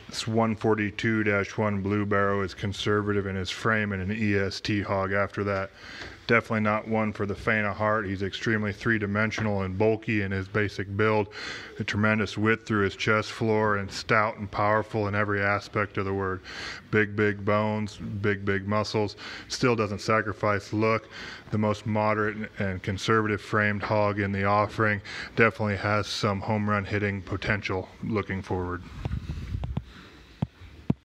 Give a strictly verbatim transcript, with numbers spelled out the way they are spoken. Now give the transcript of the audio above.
This one forty-two dash one Blue Barrow is conservative in his frame and an E S T hog after that. Definitely not one for the faint of heart. He's extremely three-dimensional and bulky in his basic build. A tremendous width through his chest floor and stout and powerful in every aspect of the word. Big, big bones, big, big muscles. Still doesn't sacrifice look. The most moderate and conservative framed hog in the offering. Definitely has some home run hitting potential looking forward.